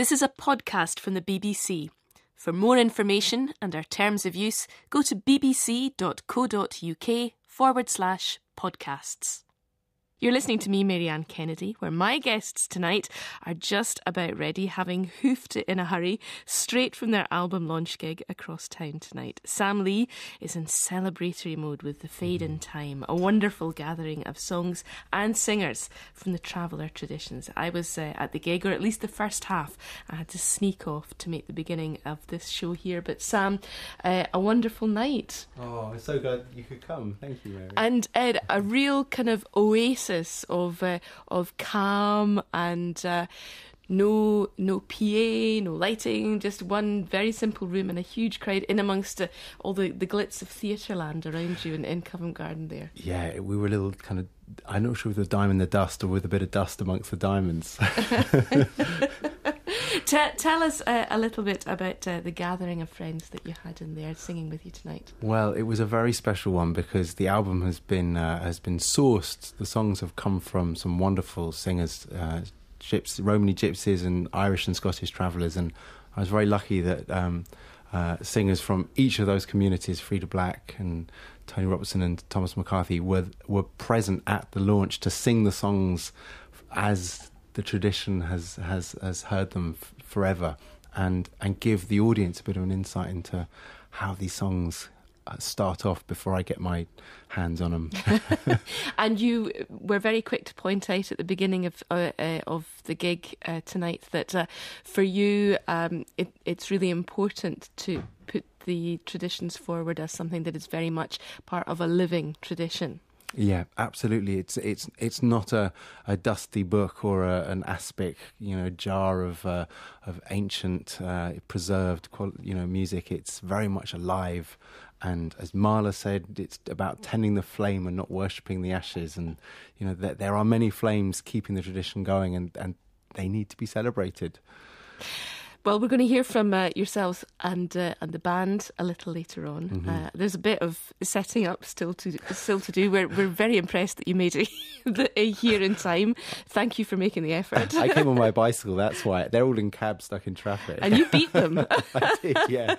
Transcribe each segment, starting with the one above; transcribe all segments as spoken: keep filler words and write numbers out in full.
This is a podcast from the B B C. For more information and our terms of use, go to bbc.co.uk forward slash podcasts. You're listening to me, Marianne Kennedy, where my guests tonight are just about ready, having hoofed it in a hurry straight from their album launch gig across town tonight. Sam Lee is in celebratory mode with The Fade in Time, a wonderful gathering of songs and singers from the Traveller traditions. I was uh, at the gig, or at least the first half. I had to sneak off to make the beginning of this show here. But Sam, uh, a wonderful night. Oh, I'm so glad you could come. Thank you, Mary. And Ed, a real kind of oasis of uh, of calm and uh, no no P A, no lighting, just one very simple room and a huge crowd in amongst uh, all the, the glitz of Theatreland around you in, in Covent Garden there. Yeah, we were a little kind of, I'm not sure with a diamond in the dust or with a bit of dust amongst the diamonds. T- tell us uh, a little bit about uh, the gathering of friends that you had in there singing with you tonight. Well, it was a very special one because the album has been uh, has been sourced. The songs have come from some wonderful singers, uh, gyps, Romany gypsies and Irish and Scottish travellers, and I was very lucky that um, uh, singers from each of those communities, Freda Black and Tony Robertson and Thomas McCarthy, were were present at the launch to sing the songs as the tradition has has has heard them f- forever, and and give the audience a bit of an insight into how these songs uh, start off before I get my hands on them. And you were very quick to point out at the beginning of uh, uh, of the gig uh, tonight that uh, for you um, it, it's really important to put the traditions forward as something that is very much part of a living tradition. Yeah, absolutely. It's it's it's not a, a dusty book or a, an aspic, you know, jar of uh, of ancient uh, preserved, you know, music. It's very much alive, and as Marla said, it's about tending the flame and not worshipping the ashes. And you know, there, there are many flames keeping the tradition going, and, and they need to be celebrated. Well, we're going to hear from uh, yourselves and uh, and the band a little later on. Mm-hmm. Uh, there's a bit of setting up still to still to do. We're we're very impressed that you made it here in time. Thank you for making the effort. I came on my bicycle. That's why they're all in cabs stuck in traffic, and you beat them. I did, yeah.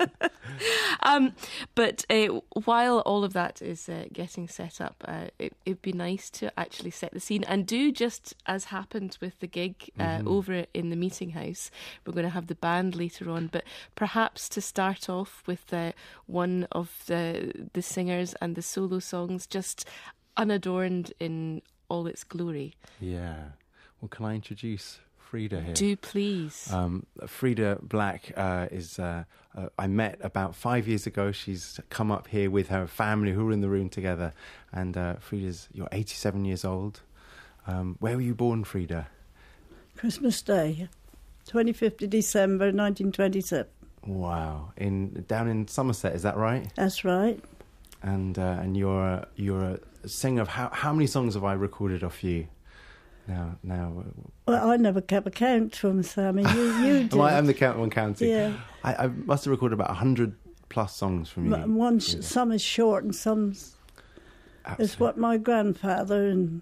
um, but uh, while all of that is uh, getting set up, uh, it, it'd be nice to actually set the scene and do just as happened with the gig uh, mm-hmm. over in the meeting house. We're going to have the band later on, but perhaps to start off with uh, one of the the singers and the solo songs just unadorned in all its glory. Yeah. Well, can I introduce Freda here? Do please. Um, Freda Black uh, is uh, uh, I met about five years ago. She's come up here with her family who are in the room together, and uh, Freda's, you're eighty-seven years old. Um, where were you born, Freda? Christmas Day. twenty-fifth of December nineteen twenty-seven. Wow. In down in Somerset, is that right? That's right. And uh, and you're a, you're a singer of how how many songs have I recorded off you? Now now. Well, I never kept a count from Sammy. You you did. Well, I'm the count one counting. Yeah. I, I must have recorded about a hundred plus songs from you. One yeah. Some is short and some's. Absolutely. It's what my grandfather and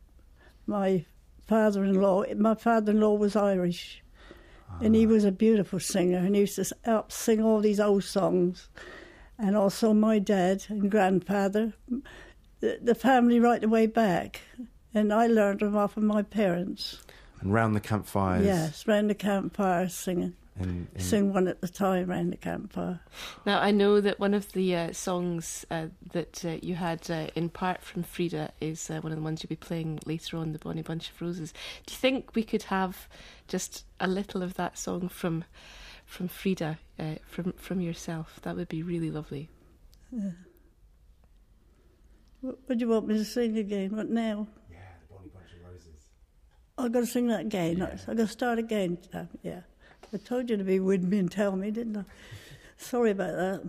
my father-in-law. My father-in-law was Irish. And he was a beautiful singer, and he used to help sing all these old songs. And also my dad and grandfather, the, the family right the way back. And I learned them off of my parents. And round the campfires. Yes, round the campfire singing. In, in... Sing one at a time round the campfire. Now, I know that one of the uh, songs uh, that uh, you had uh, in part from Freda is uh, one of the ones you'll be playing later on, The Bonny Bunch of Roses. Do you think we could have just a little of that song from from Freda, uh, from, from yourself? That would be really lovely. Yeah. What, what do you want me to sing again? What now? Yeah, The Bonny Bunch of Roses. I've got to sing that again. Yeah. I've got to start again. Yeah. I told you to be with me and tell me, didn't I? Sorry about that.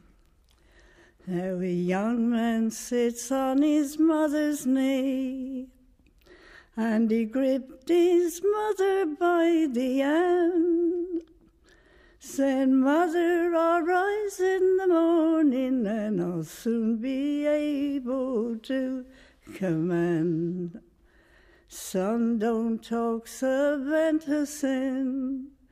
Now a young man sits on his mother's knee, and he gripped his mother by the hand, said, "Mother, I'll rise in the morning, and I'll soon be able to command. Son, don't talk so venturesome,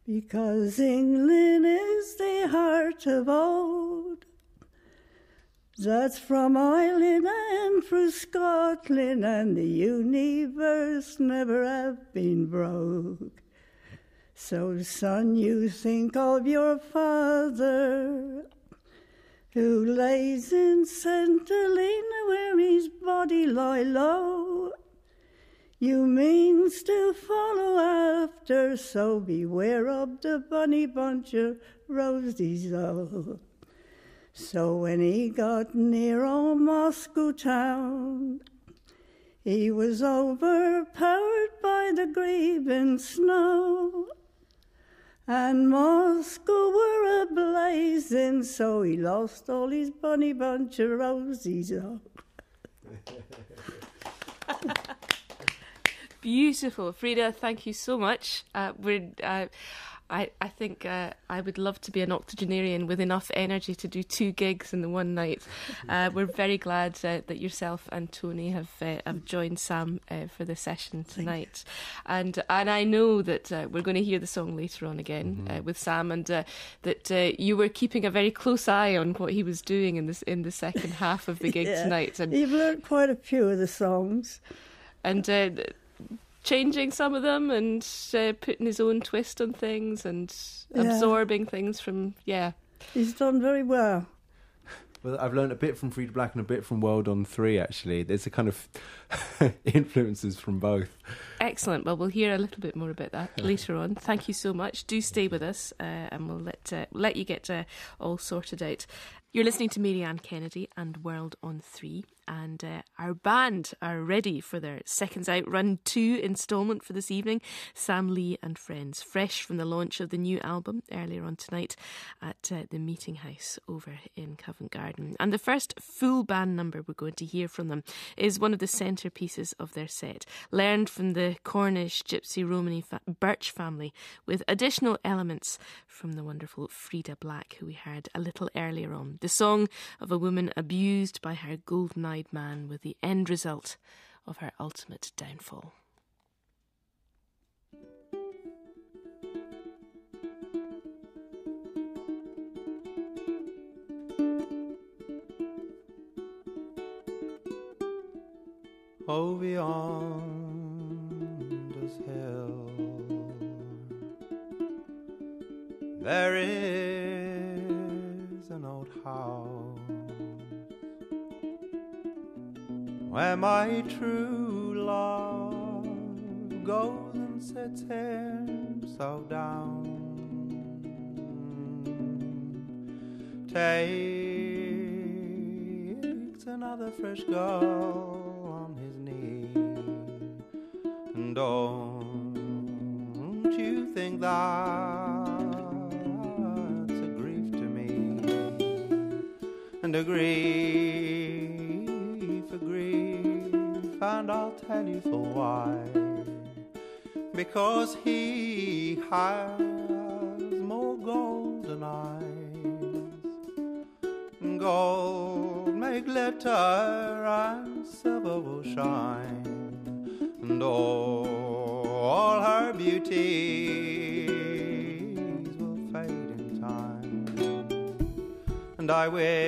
because England is the heart of old. That's from Ireland and through Scotland, and the universe never have been broke. So, son, you think of your father, who lays in Saint Helena where his body lie low. You means to follow after, so beware of the bunny bunch of roses, oh. So when he got near old Moscow town, he was overpowered by the grieving snow, and Moscow were a-blazing, so he lost all his bunny bunch of roses. Oh. Beautiful. Freda, thank you so much. Uh, we're... Uh, I, I think uh, I would love to be an octogenarian with enough energy to do two gigs in the one night. Uh, we're very glad uh, that yourself and Tony have uh, have joined Sam uh, for the session tonight. And and I know that uh, we're going to hear the song later on again mm-hmm. uh, with Sam, and uh, that uh, you were keeping a very close eye on what he was doing in this in the second half of the gig yeah. tonight. And you've learnt quite a few of the songs. And... Uh, changing some of them and uh, putting his own twist on things and yeah. absorbing things from, yeah. He's done very well. Well, I've learned a bit from Freda Black and a bit from World on Three, actually. There's a kind of influences from both. Excellent. Well, we'll hear a little bit more about that later on. Thank you so much. Do stay with us uh, and we'll let uh, let you get uh, all sorted out. You're listening to Marianne Kennedy and World on Three, and uh, our band are ready for their Seconds Out Run two instalment for this evening. Sam Lee and Friends, fresh from the launch of the new album earlier on tonight at uh, the Meeting House over in Covent Garden. And the first full band number we're going to hear from them is one of the centrepieces of their set, learned from the Cornish Gypsy Romany fa- Birch family, with additional elements from the wonderful Freda Black, who we heard a little earlier on. The song of a woman abused by her golden-eyed man, with the end result of her ultimate downfall. Oh, beyond this hill, there is an old house where my true love goes and sits himself down, takes another fresh girl on his knee, and don't you think that's a grief to me, and a grief, a grief, and I'll tell you for why. Because he has more golden eyes, gold may glitter and silver will shine, and all her beauties will fade in time. And I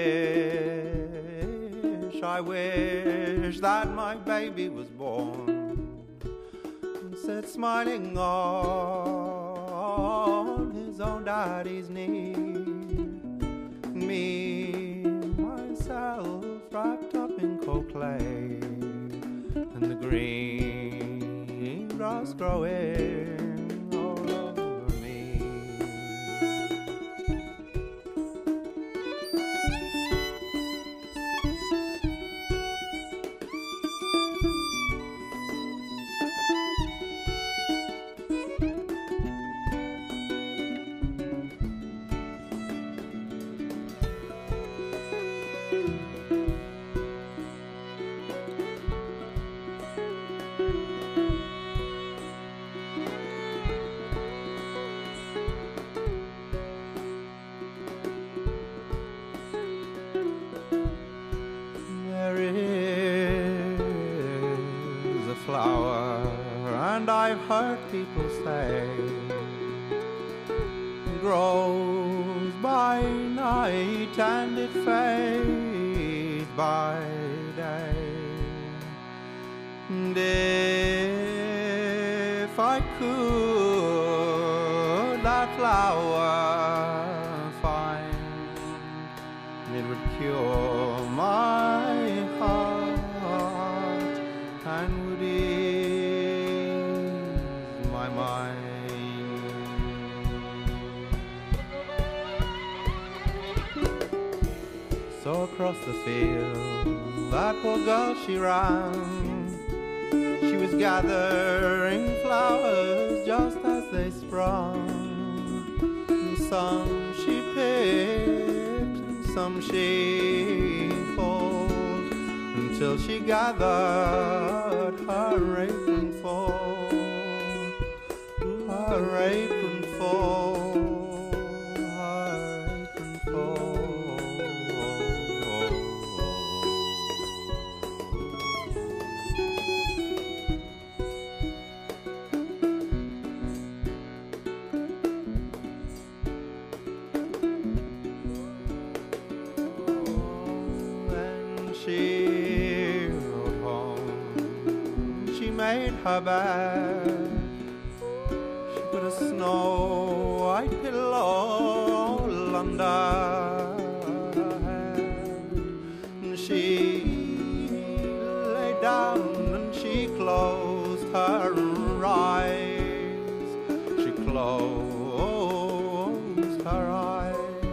wish, I wish that my baby was born and sat smiling on his own daddy's knee, me, myself, wrapped up in cold clay, and the green grass growing all over me. I've heard people say grows by night and it fades by day. And if I could that flower find, it would cure my heart and would ease my mind. So across the field, that poor girl she ran. She was gathering flowers just as they sprung. And some she picked, and some she pulled, until she gathered her apron full, her apron full. Her bed, she put a snow white pillow under her head, and she lay down and she closed her eyes. She closed her eyes.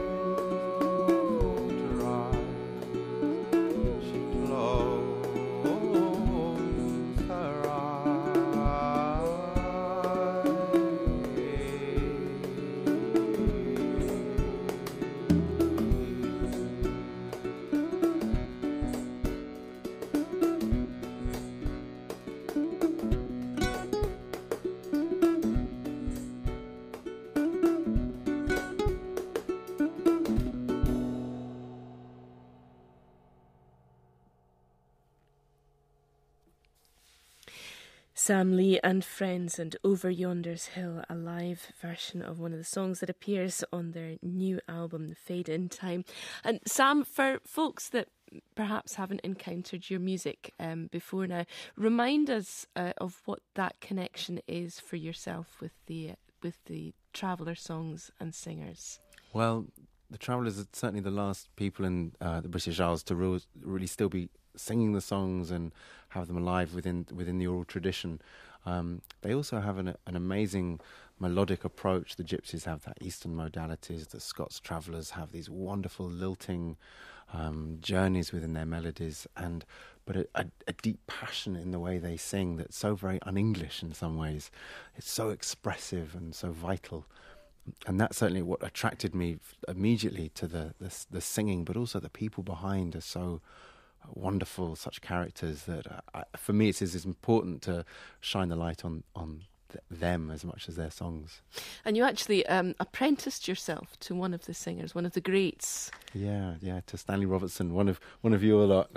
Sam Lee and Friends and Over Yonder's Hill, a live version of one of the songs that appears on their new album, The Fade in Time. And Sam, for folks that perhaps haven't encountered your music um, before now, remind us uh, of what that connection is for yourself with the with the Traveller songs and singers. Well, the Travellers are certainly the last people in uh, the British Isles to re- really still be singing the songs and have them alive within within the oral tradition. Um, they also have an, an amazing melodic approach. The Gypsies have that Eastern modalities. The Scots Travellers have these wonderful lilting um, journeys within their melodies, and but a, a, a deep passion in the way they sing that's so very un-English in some ways. It's so expressive and so vital. And that's certainly what attracted me immediately to the, the the singing, but also the people behind are so wonderful, such characters that uh, for me it's as important to shine the light on on th- them as much as their songs. And you actually um, apprenticed yourself to one of the singers, one of the greats. Yeah, yeah, to Stanley Robinson, one of one of your lot.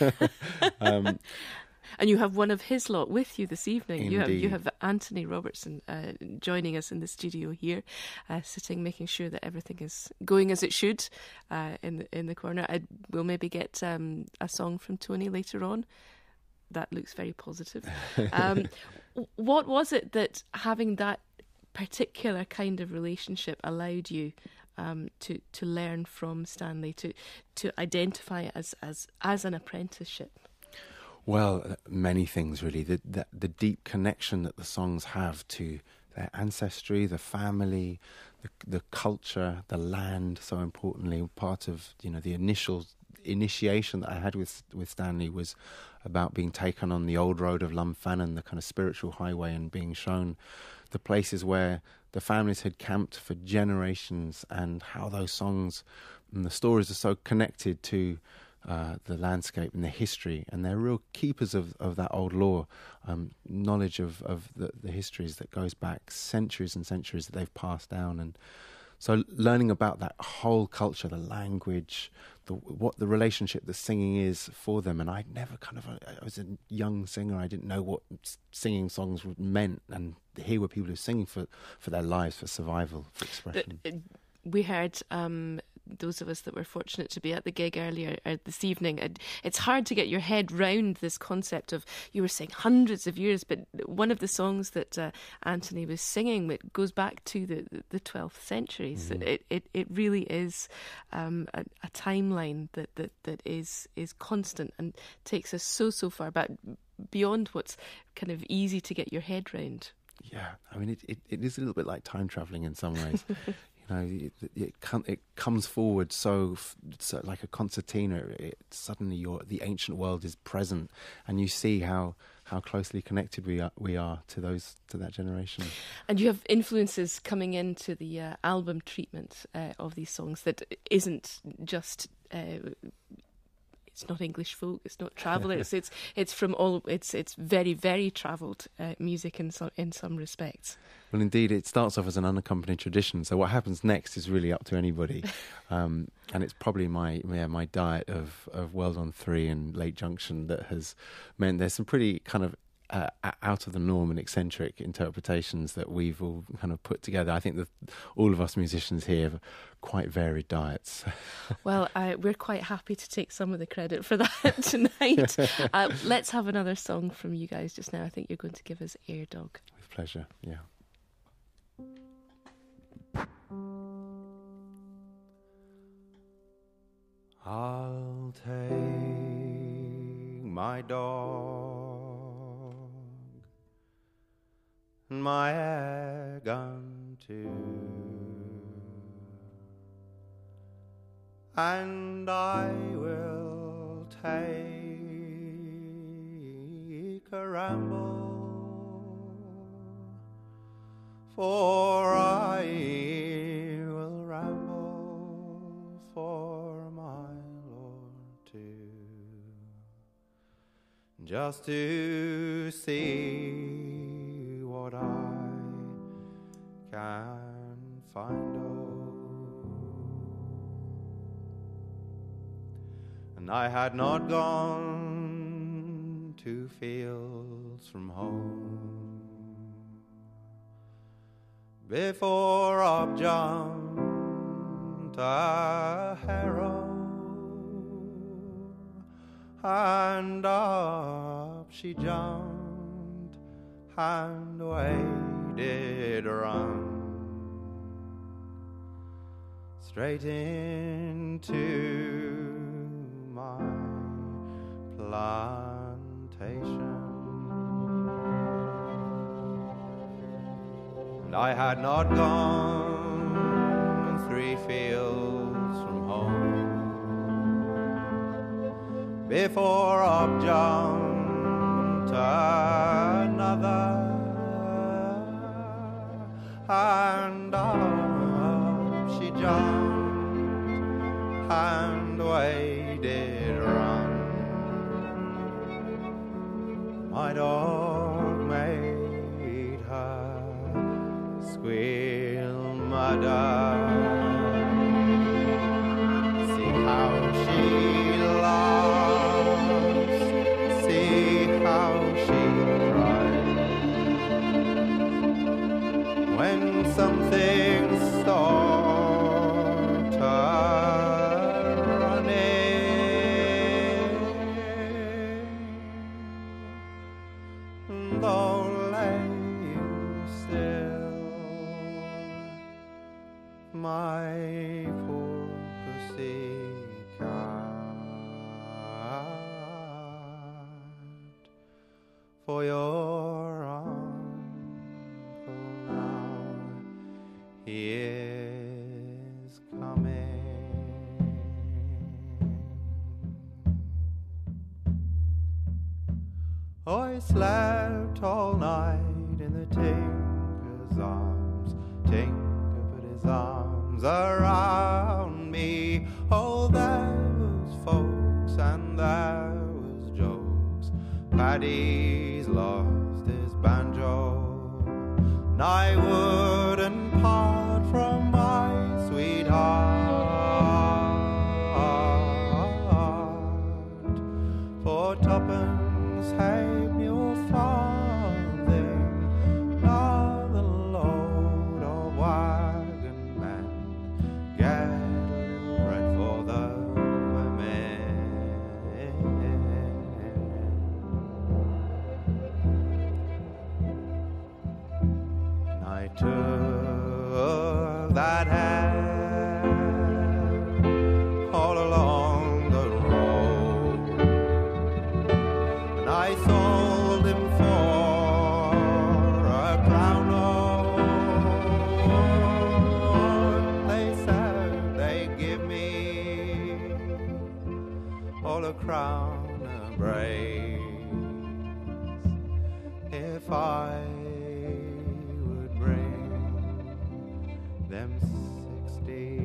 um, And you have one of his lot with you this evening. You have, you Indeed. have Anthony Robertson uh, joining us in the studio here, uh, sitting, making sure that everything is going as it should uh, in the in the corner. I, we'll maybe get um, a song from Tony later on. That looks very positive. Um, what was it that having that particular kind of relationship allowed you um, to to learn from Stanley, to to identify it as as as an apprenticeship? Well, many things really. The, the the deep connection that the songs have to their ancestry, the family, the the culture, the land. So importantly, part of you know the initial initiation that I had with with Stanley was about being taken on the old road of Lumfannon, the kind of spiritual highway, and being shown the places where the families had camped for generations, and how those songs and the stories are so connected to Uh, the landscape and the history, and they're real keepers of, of that old lore, um, knowledge of, of the, the histories that goes back centuries and centuries that they've passed down. And So learning about that whole culture, the language, the, what the relationship the singing is for them. And I never kind of, I was a young singer, I didn't know what singing songs meant. And here were people who were singing for, for their lives, for survival, for expression. But, uh, we heard... Um those of us that were fortunate to be at the gig earlier uh, this evening, uh, it's hard to get your head round this concept of, you were saying hundreds of years, but one of the songs that uh, Anthony was singing, it goes back to the, the twelfth century. Mm-hmm. So it, it, it really is um, a, a timeline that, that, that is is constant and takes us so, so far back, beyond what's kind of easy to get your head round. Yeah, I mean, it, it, it is a little bit like time travelling in some ways. You know, it it, com- it comes forward so, so like a concertina. It, suddenly, your the ancient world is present, and you see how, how closely connected we are we are to those to that generation. And you have influences coming into the uh, album treatment uh, of these songs that isn't just. Uh, It's not English folk. It's not traveller. it's it's it's from all. It's it's very very travelled uh, music in some in some respects. Well, indeed, it starts off as an unaccompanied tradition. So what happens next is really up to anybody, um, and it's probably my yeah, my diet of of World on Three and Late Junction that has meant there's some pretty kind of uh, out of the norm and eccentric interpretations that we've all kind of put together. I think that all of us musicians here have quite varied diets. Well, uh, we're quite happy to take some of the credit for that tonight. uh, let's have another song from you guys just now. I think you're going to give us Air Dog. With pleasure, yeah. I'll take my dog and my air gun too, and I will take a ramble, for I will ramble for my Lord too, just to see what I can find out. And I had not gone two fields from home before up jumped a harrow, and up she jumped, and away did run straight into my plantation. And I had not gone three fields from home before up jumped another, and up she jumped, and away did run. My dog made her squeal murder. See how she laughs, see how she cries when something stopped her running. Though laying still, my poor pussycat, for your uncle now he is coming. Oh, I slept all night in the tinker's arms. Tinker put his arms around me. Oh, there was folks and there was jokes. Paddy's lost his banjo, and I wouldn't part from my of that hair all along the road, and I sold him for a crown of. They said they'd give me all a crown of braids if I would bring them sixty.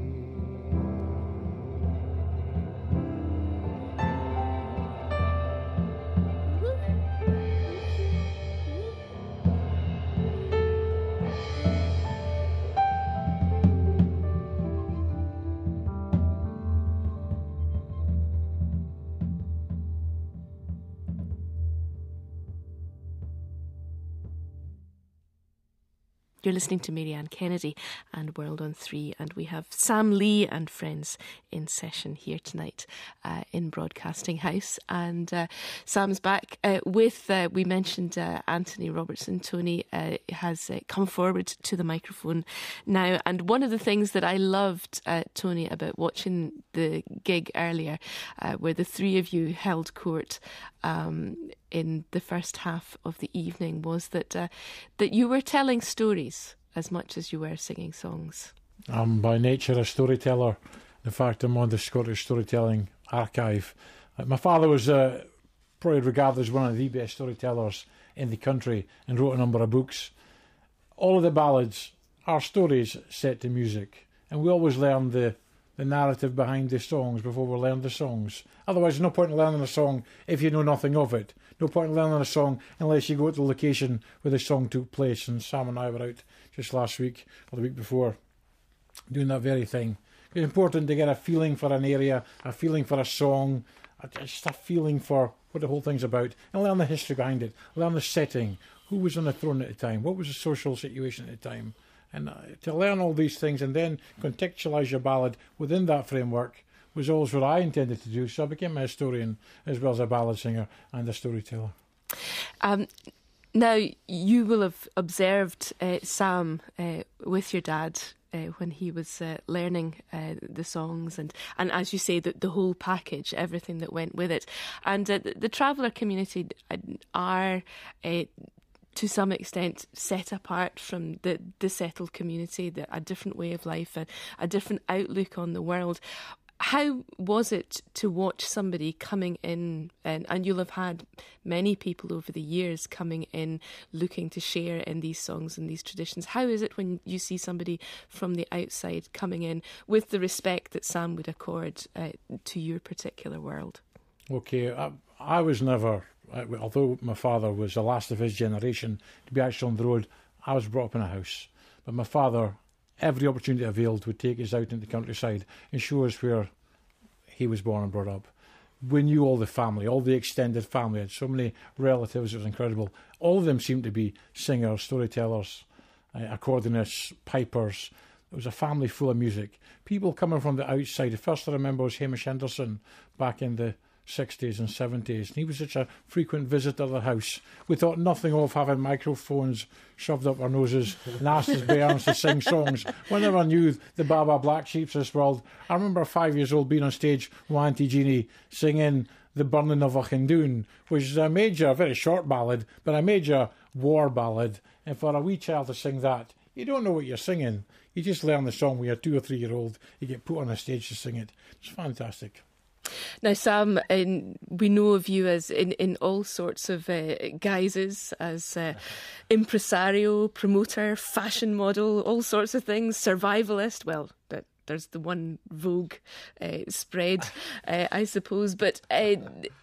You're listening to Marianne Kennedy and World on Three, and we have Sam Lee and friends in session here tonight uh, in Broadcasting House. And uh, Sam's back uh, with, uh, we mentioned uh, Anthony Robertson. Tony uh, has uh, come forward to the microphone now. And one of the things that I loved, uh, Tony, about watching the gig earlier, uh, where the three of you held court um, in the first half of the evening, was that uh, that you were telling stories as much as you were singing songs. I'm by nature a storyteller. In fact, I'm on the Scottish Storytelling Archive. Uh, my father was uh, probably regarded as one of the best storytellers in the country and wrote a number of books. All of the ballads are stories set to music, and we always learn the, the narrative behind the songs before we learn the songs. Otherwise, there's no point in learning a song if you know nothing of it. No point in learning a song unless you go to the location where the song took place. And Sam and I were out just last week or the week before doing that very thing. It's important to get a feeling for an area, a feeling for a song, just a feeling for what the whole thing's about, and learn the history behind it, learn the setting, who was on the throne at the time, what was the social situation at the time. And uh, to learn all these things and then contextualise your ballad within that framework was always what I intended to do. So I became a historian as well as a ballad singer and a storyteller. Um, now, you will have observed uh, Sam uh, with your dad uh, when he was uh, learning uh, the songs and, and, as you say, the, the whole package, everything that went with it. And uh, the, the traveller community are... Uh, to some extent set apart from the, the settled community, the, a different way of life, a, a different outlook on the world. How was it to watch somebody coming in, and, and you'll have had many people over the years coming in looking to share in these songs and these traditions. How is it when you see somebody from the outside coming in with the respect that Sam would accord uh, to your particular world? Okay, I, I was never... although my father was the last of his generation to be actually on the road, I was brought up in a house. But my father, every opportunity availed, would take us out into the countryside and show us where he was born and brought up. We knew all the family, all the extended family. I had so many relatives, it was incredible. All of them seemed to be singers, storytellers, uh, accordionists, pipers. It was a family full of music. People coming from the outside. The first I remember was Hamish Henderson back in the sixties and seventies, and he was such a frequent visitor to the house. We thought nothing of having microphones shoved up our noses and asked his bairns to sing songs. We never knew the Baba Black Sheeps of this world. I remember five years old being on stage with Auntie Jeannie singing The Burning of Auchindoun, which is a major, very short ballad, but a major war ballad. And for a wee child to sing that, you don't know what you're singing. You just learn the song when you're two or three year old. You get put on a stage to sing it. It's fantastic. Now, Sam, in, we know of you as in, in all sorts of uh, guises, as uh, impresario, promoter, fashion model, all sorts of things, survivalist. Well, but there's the one Vogue uh, spread, uh, I suppose. But uh,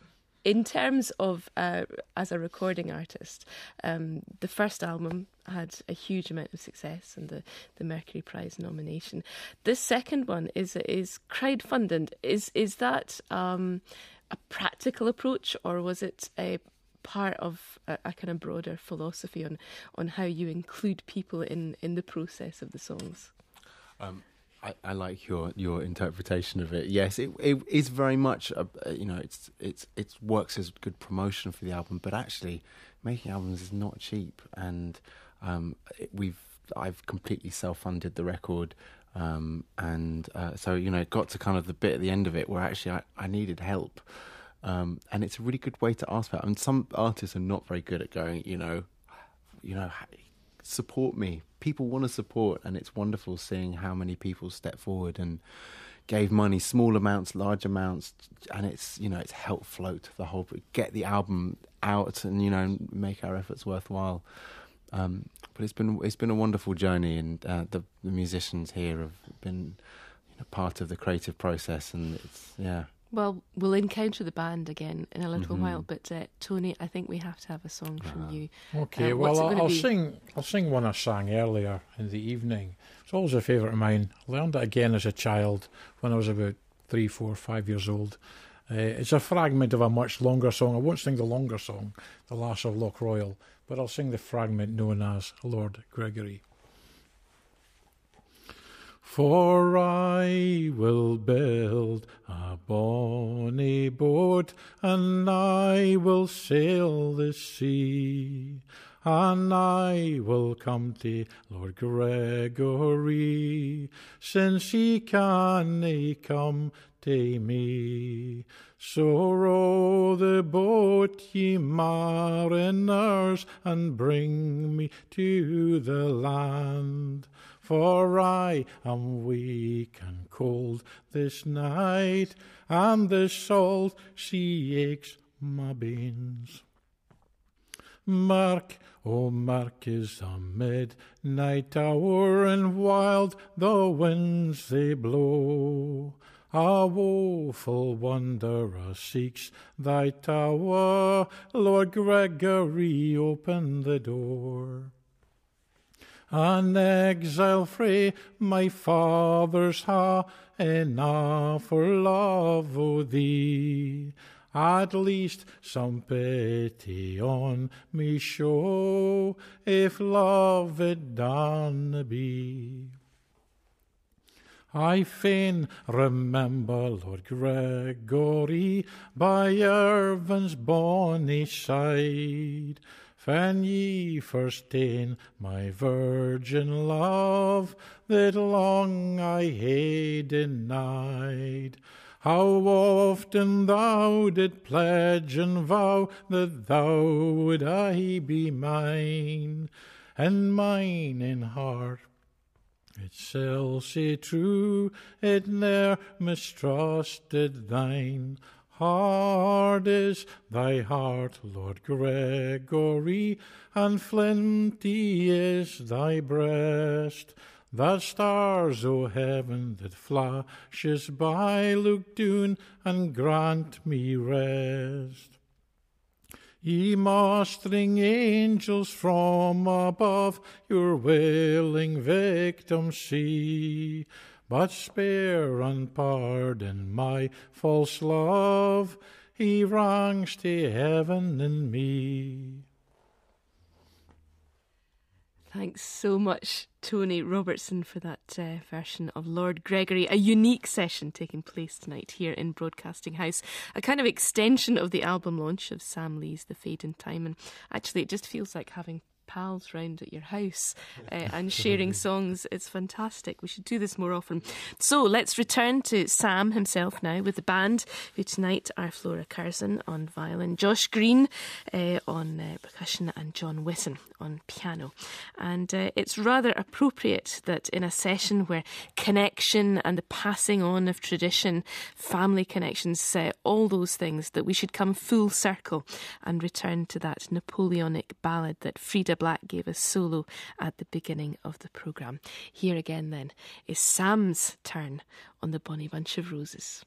in terms of uh, as a recording artist, um, the first album had a huge amount of success and the, the Mercury Prize nomination. This second one is is crowdfunded. Is is that um, a practical approach, or was it a part of a, a kind of broader philosophy on, on how you include people in, in the process of the songs? Um, I, I like your, your interpretation of it. Yes, it it is very much a, you know it's it's it works as good promotion for the album, but actually making albums is not cheap, and um, it, we've I've completely self-funded the record. Um, and uh, so, you know, it got to kind of the bit at the end of it where actually I, I needed help. Um, and it's a really good way to ask for it. I mean, some artists are not very good at going, you know, you know, support me. People want to support, and it's wonderful seeing how many people step forward and gave money, small amounts, large amounts, and it's, you know, it's helped float the whole, get the album out and, you know, make our efforts worthwhile. Um, but it's been it's been a wonderful journey, and uh, the, the musicians here have been, you know, part of the creative process, and it's yeah. Well, we'll encounter the band again in a little Mm-hmm. while, but uh, Tony, I think we have to have a song from you. Okay, Uh, well, what's it I'll, gonna I'll be? sing. I'll sing one I sang earlier in the evening. It's always a favourite of mine. I learned it again as a child when I was about three, four, five years old. Uh, it's a fragment of a much longer song. I won't sing the longer song, The Lass of Loch Royal, but I'll sing the fragment known as Lord Gregory. For I will build a bonny boat, and I will sail the sea, and I will come to Lord Gregory, since he cannae come to me. So row the boat, ye mariners, and bring me to the land. For I am weak and cold this night, and the salt sea aches my banes. Mark, oh mark is the midnight hour, and wild the winds they blow. A woeful wanderer seeks thy tower, Lord Gregory, open the door. An exile frae my father's ha, enough for love o' thee. At least some pity on me show, if love it done be. I fain remember Lord Gregory by Irvin's bonny side, fan ye first ta'en my virgin love, that long I hae denied. How often thou did pledge and vow that thou would I be mine, and mine in heart it shall say true, it ne'er mistrusted thine. Hard is thy heart, Lord Gregory, and flinty is thy breast. The stars o' heaven that flashes by, look down and grant me rest. Ye mustering angels from above, your willing victims see, but spare and pardon my false love, he wrongs to heaven and me. Thanks so much, Tony Robertson, for that uh, version of Lord Gregory. A unique session taking place tonight here in Broadcasting House. A kind of extension of the album launch of Sam Lee's The Fade in Time. And actually, it just feels like having pals round at your house uh, and sharing songs. It's fantastic. We should do this more often. So let's return to Sam himself now with the band, who tonight are Flora Curzon on violin, Josh Green uh, on uh, percussion, and Jon Whitten on piano. And uh, it's rather appropriate that in a session where connection and the passing on of tradition, family connections, uh, all those things, that we should come full circle and return to that Napoleonic ballad that Freda Black gave us solo at the beginning of the programme. Here again then is Sam's turn on the Bonny Bunch of Roses.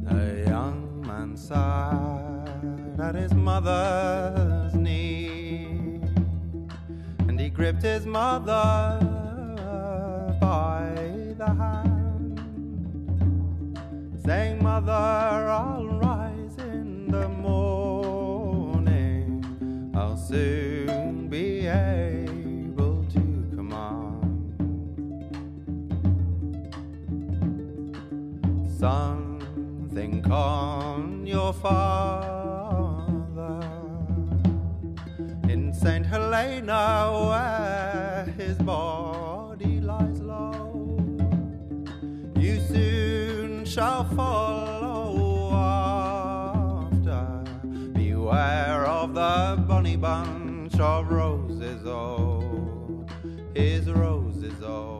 The young man sat at his mother's knee, and he gripped his mother by the hand, saying, "Mother, I'll rise in the morning, I'll soon be able to command. Son, think on your father in Saint Helena, where his body lies low. You soon shall follow after. Beware of the bonny bunch of roses, oh, his roses, oh."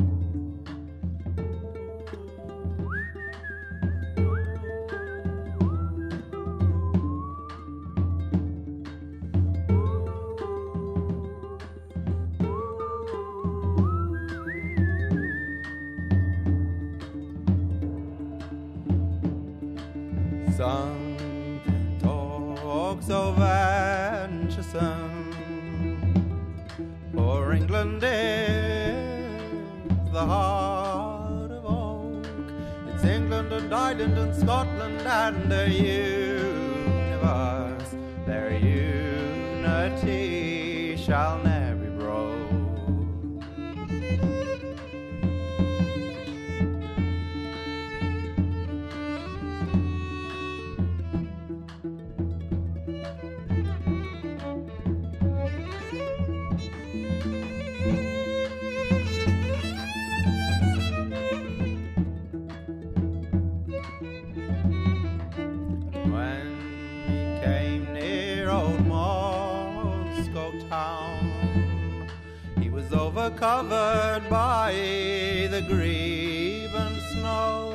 Some talk so venturesome, for England is the heart of oak. It's England and Ireland and Scotland and the universe. Their unity shall never be broke. Covered by the grieving snow.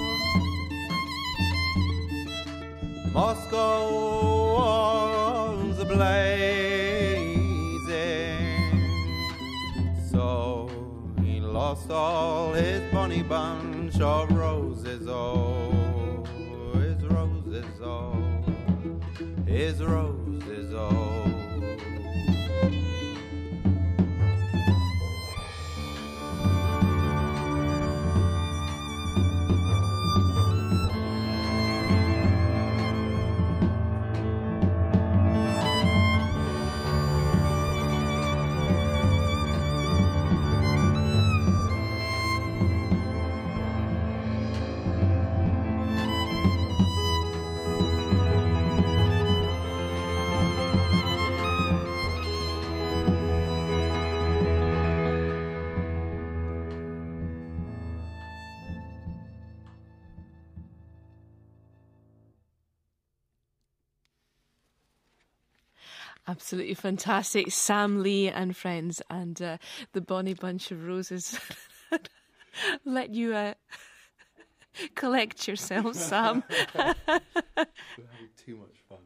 Moscow was a-blazing, so he lost all his bonny bunch of roses, oh, his roses, oh, his roses, oh. Absolutely fantastic. Sam Lee and friends, and uh, the Bonny Bunch of Roses. Let you uh, collect yourself, Sam. We're having too much fun.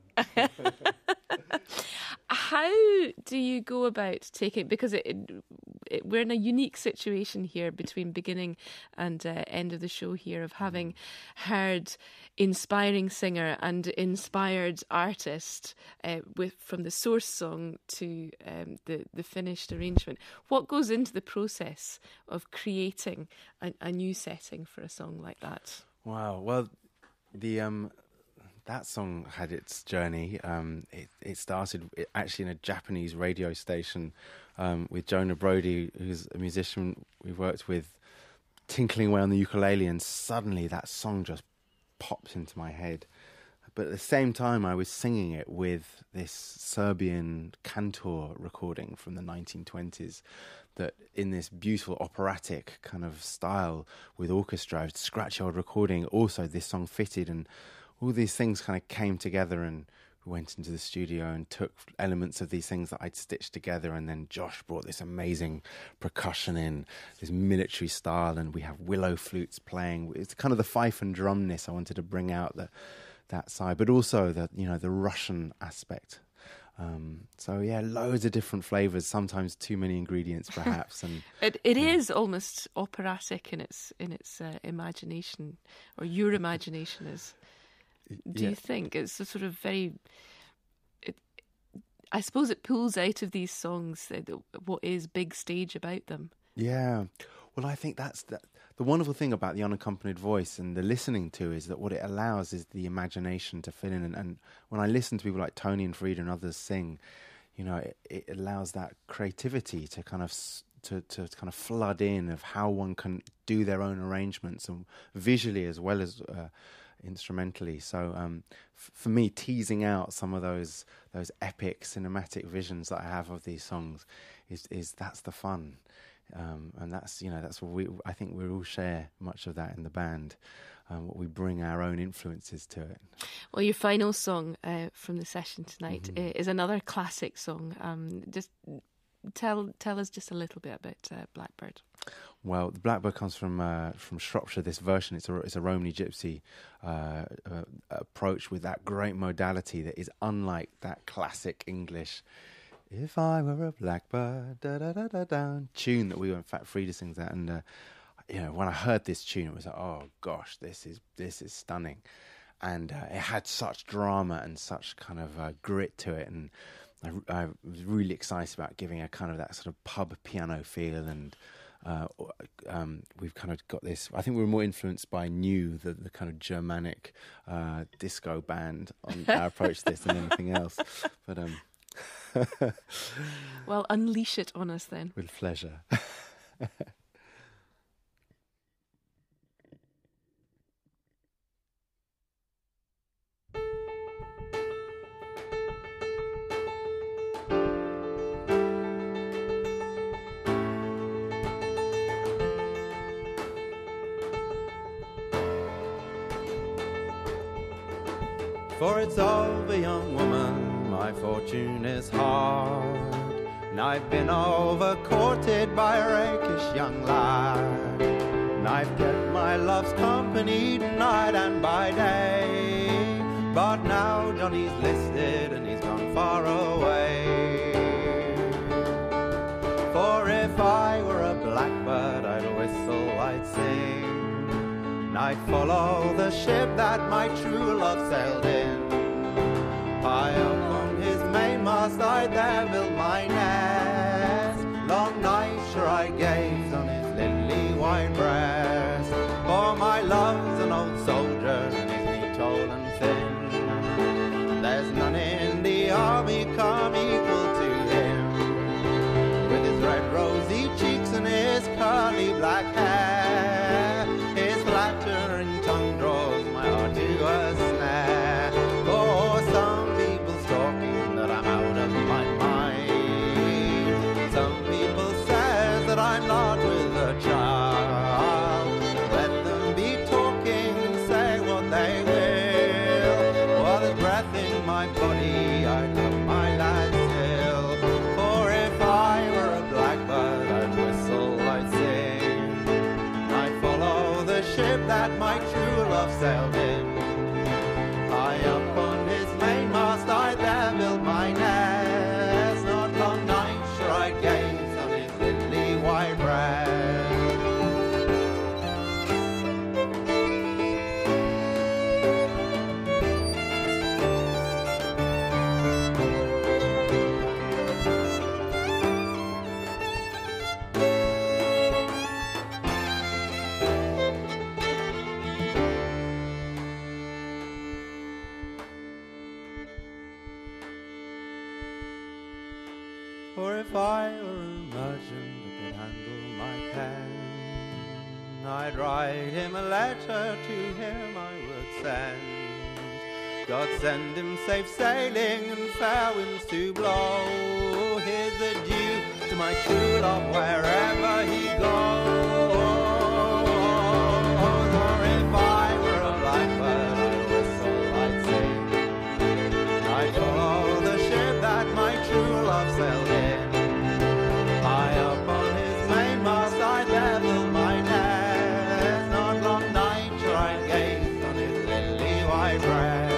How do you go about taking, because it, it, we're in a unique situation here between beginning and uh, end of the show here, of having heard inspiring singer and inspired artist uh, with from the source song to um, the, the finished arrangement. What goes into the process of creating a, a new setting for a song like that? Wow, well, the um, that song had its journey. Um, it, it started actually in a Japanese radio station um, with Jonah Brody, who's a musician we've worked with, tinkling away on the ukulele, and suddenly that song just popped into my head. But at the same time, I was singing it with this Serbian cantor recording from the nineteen twenties that in this beautiful operatic kind of style with orchestra, scratchy old recording, also this song fitted, and all these things kind of came together, and we went into the studio and took elements of these things that I'd stitched together, and then Josh brought this amazing percussion in, this military style, and we have willow flutes playing. It's kind of the fife and drumness I wanted to bring out, the, that side, but also the, you know, the Russian aspect Um, so yeah, loads of different flavours. Sometimes too many ingredients, perhaps. And it it yeah. is almost operatic in its in its uh, imagination, or your imagination is. Do yeah. you think it's a sort of very? It, I suppose it pulls out of these songs uh, what is big stage about them. Yeah. Well, I think that's the, the wonderful thing about the unaccompanied voice and the listening to is that what it allows is the imagination to fill in. And, and when I listen to people like Tony and Freda and others sing, you know, it, it allows that creativity to kind of to, to kind of flood in of how one can do their own arrangements and visually as well as uh, instrumentally. So um, f- for me, teasing out some of those those epic cinematic visions that I have of these songs is is that's the fun. Um, and that's, you know, that's what we, I think we all share much of that in the band, um, what we bring our own influences to it. Well, your final song uh, from the session tonight Mm-hmm. is another classic song. Um, just tell tell us just a little bit about uh, Blackbird. Well, the Blackbird comes from uh, from Shropshire. This version, it's a it's a Romany gypsy uh, uh, approach with that great modality that is unlike that classic English. If I were a blackbird, da da da da da, tune that we, in fact, Freda sings that, and uh, you know, when I heard this tune, it was like, oh gosh, this is this is stunning, and uh, it had such drama and such kind of uh, grit to it, and I, I was really excited about giving a kind of that sort of pub piano feel, and uh, um, we've kind of got this. I think we were more influenced by New, the, the kind of Germanic uh, disco band, on our approach to this than anything else, but. Um, Well, unleash it on us then. With pleasure. For it's over, young woman, my fortune is hard, and I've been over-courted by a rakish young lad, and I've kept my love's company night and by day, but now Johnny's listed and he's gone far away. For if I were a blackbird, I'd whistle, I'd sing, and I'd follow the ship that my true love sailed in. High up on his mainmast I'd there build my nest. Long nights sure I'd gaze on his lily white breast. For my love's an old soldier and his knee tall and thin. There's none in the army come equal to him. With his red rosy cheeks and his curly black hair, his flattering tongue draws my heart to a snare. For some people's talking that I'm out of my mind. Some people says that I'm not with a child. Let them be talking and say what they will. While there's breath in my body, I love my lad still. For if I were a blackbird, I'd whistle, I'd sing. I'd follow the ship that my true love sailed in. High up on his mainmast I'd there build my nest. Not long nights sure I'd gaze on his lily white breast. For if I were a merchant that could handle my pen, I'd write him a letter, to him I would send. God send him safe sailing and fair winds to blow. Here's adieu to my true love wherever he goes. Or if I were a blackbird, I'd whistle, I'd sing. I'd follow the ship that my true love sailed in. High up on his mainmast I'd level my nest. Not long night sure I'd gaze on his lily white breast.